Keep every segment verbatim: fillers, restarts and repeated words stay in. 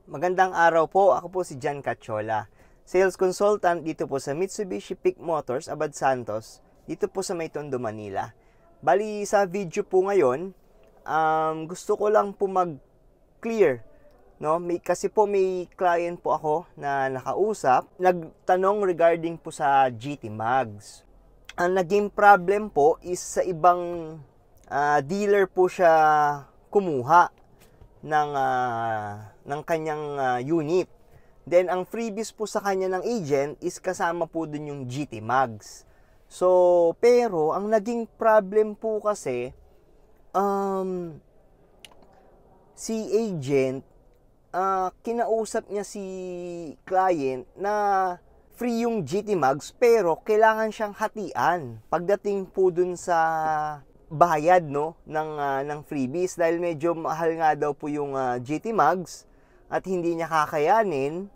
Magandang araw po. Ako po si Jan Cachola, sales consultant dito po sa Mitsubishi Peak Motors, Abad Santos, dito po sa May Tondo, Manila. Bali, sa video po ngayon, um, gusto ko lang po mag-clear. No? May, kasi po may client po ako na nakausap, nagtanong regarding po sa G T Mags. Ang naging problem po is sa ibang uh, dealer po siya kumuha ng uh, ng kanyang uh, unit. Then ang freebies po sa kanya ng agent is kasama po dun yung G T Mags. So, pero ang naging problem po kasi um si agent uh, kinausap niya si client na free yung G T Mags pero kailangan siyang hatian pagdating po dun sa bayad no ng uh, ng freebies dahil medyo mahal nga daw po yung uh, G T Mags at hindi niya kakayanin.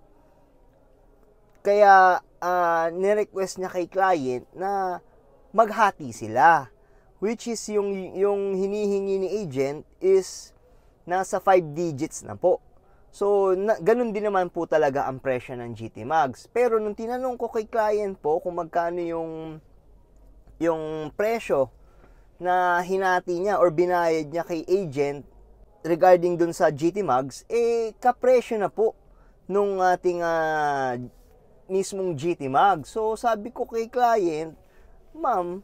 Kaya uh, ni-request niya kay client na maghati sila, which is yung yung hinihingi ni agent is nasa five digits na po. So na, ganun din naman po talaga ang presyo ng G T Mags. Pero nung tinanong ko kay client po kung magkano yung yung presyo na hinati niya or binayad niya kay agent regarding dun sa G T Mags, eh kapresyo na po nung ating uh, mismong G T Mags. So sabi ko kay client, ma'am,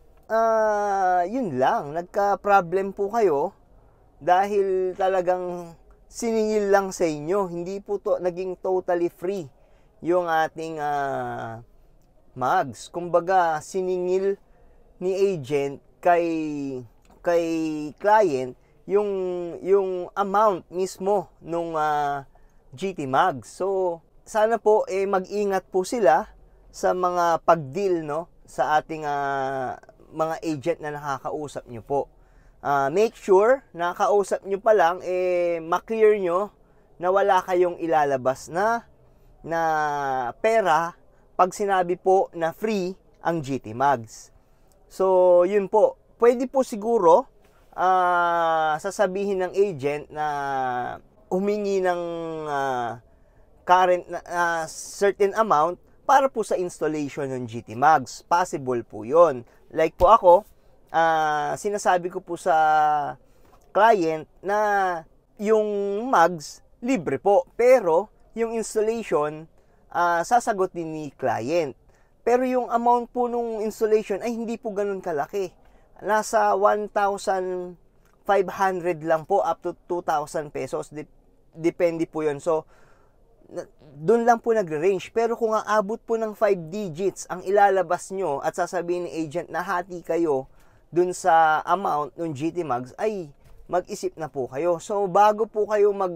uh, yun lang, nagka-problem po kayo dahil talagang siningil lang sa inyo, hindi po to naging totally free yung ating uh, mags. Kumbaga siningil ni agent kay kay client yung yung amount mismo nung uh, G T Mags. So sana po eh mag-ingat po sila sa mga pag-deal no sa ating uh, mga agent na nakakausap nyo po. Uh, make sure na kausap nyo pa lang eh ma-clear nyo na wala kayong ilalabas na na pera pag sinabi po na free ang G T Mags. So, yun po. Pwede po siguro uh, sasabihin ng agent na humingi ng uh, current na uh, certain amount para po sa installation ng G T Mags. Possible po yun. Like po ako, uh, sinasabi ko po sa client na yung mags libre po. Pero yung installation, uh, sasagot din ni client. Pero yung amount po nung installation ay hindi po ganun kalaki. Nasa one thousand five hundred lang po up to two thousand pesos. Dep- depende po yun. So, doon lang po nagre-range. Pero kung aabot po ng five digits ang ilalabas nyo at sasabihin ni agent na hati kayo dun sa amount ng G T Mags, ay mag-isip na po kayo. So, bago po kayo mag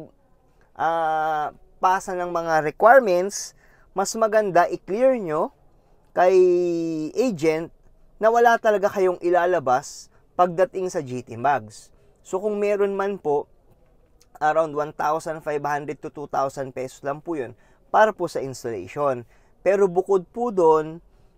uh, pasa ng mga requirements, mas maganda i-clear nyo kay agent na wala talaga kayong ilalabas pagdating sa G T Mags. So kung meron man po, around one thousand five hundred to two thousand pesos lang po yun para po sa installation. Pero bukod po doon,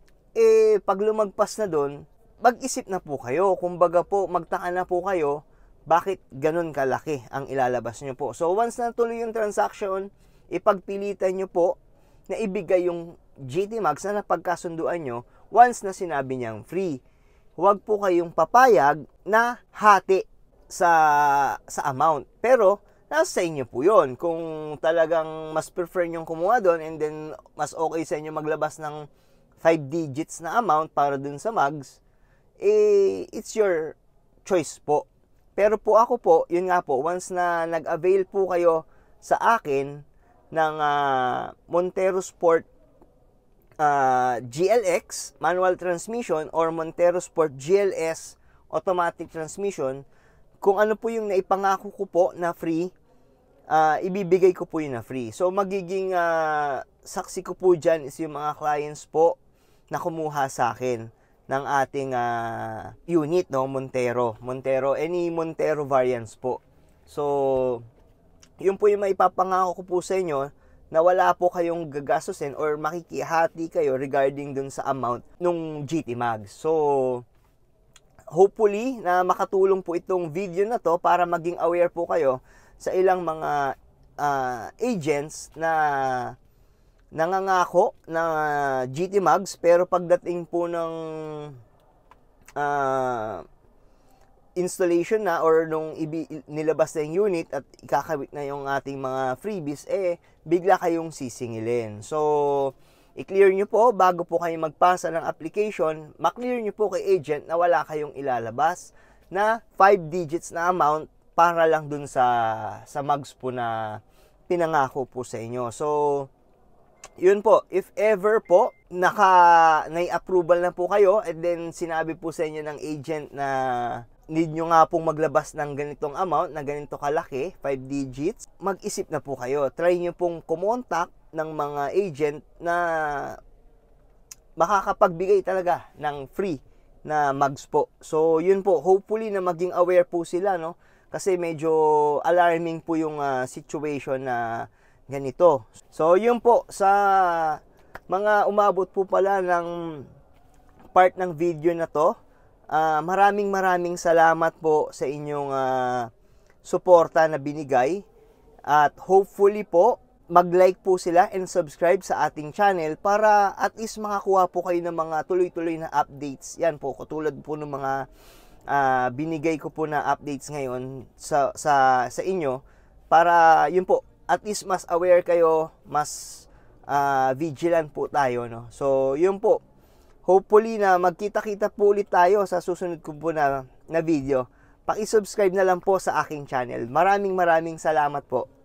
eh pag lumagpas na doon, mag-isip na po kayo. Kumbaga po, magtaka na po kayo, bakit ganun kalaki ang ilalabas nyo po. So once na tuloy yung transaction, ipagpilitan nyo po na ibigay yung G T Mags na napagkasunduan nyo once na sinabi niyang free. Huwag po kayong papayag na hati sa sa amount. Pero nasa inyo po yun. Kung talagang mas prefer nyong kumuha doon and then mas okay sa inyo maglabas ng five digits na amount para dun sa mags, eh it's your choice po. Pero po ako po, yun nga po, once na nag-avail po kayo sa akin ng uh, Montero Sport Uh, G L X manual transmission or Montero Sport G L S automatic transmission, kung ano po yung naipangako ko po na free, uh, ibibigay ko po yun na free. So magiging uh, saksi ko po dyan is yung mga clients po na kumuha sa akin ng ating uh, unit, no, Montero Montero, any Montero variants po. So yun po yung maipapangako ko po sa inyo, na wala po kayong gagastusin or makikihati kayo regarding dun sa amount nung G T Mags. So, hopefully na makatulong po itong video na to para maging aware po kayo sa ilang mga uh, agents na nangangako ng uh, G T Mags, pero pagdating po ng uh, installation na or nung ibi, nilabas na yung unit at ikakabit na yung ating mga freebies, eh bigla kayong sisingilin. So i-clear nyo po bago po kayo magpasa ng application, maklear nyo po kay agent na wala kayong ilalabas na five digits na amount para lang dun sa sa mags po na pinangako po sa inyo. So yun po, if ever po, naka, nai-approval na po kayo, and then sinabi po sa inyo ng agent na need nyo nga pong maglabas ng ganitong amount, na ganito kalaki, five digits, mag-isip na po kayo. Try nyo pong kumontak ng mga agent na makakapagbigay talaga ng free na mags po. So yun po, hopefully na maging aware po sila, no? Kasi medyo alarming po yung uh, situation na ganito. So yun po, sa mga umabot po pala ng part ng video na to, uh, maraming maraming salamat po sa inyong uh, suporta na binigay, at hopefully po mag-like po sila and subscribe sa ating channel para at least makakuha po kayo ng mga tuloy-tuloy na updates. Yan po, katulad po ng mga uh, binigay ko po na updates ngayon sa, sa, sa inyo, para yun po, at least mas aware kayo, mas uh, vigilant po tayo, no? So, yun po. Hopefully na magkita-kita po ulit tayo sa susunod ko po na, na video. Paki-subscribe na lang po sa aking channel. Maraming maraming salamat po.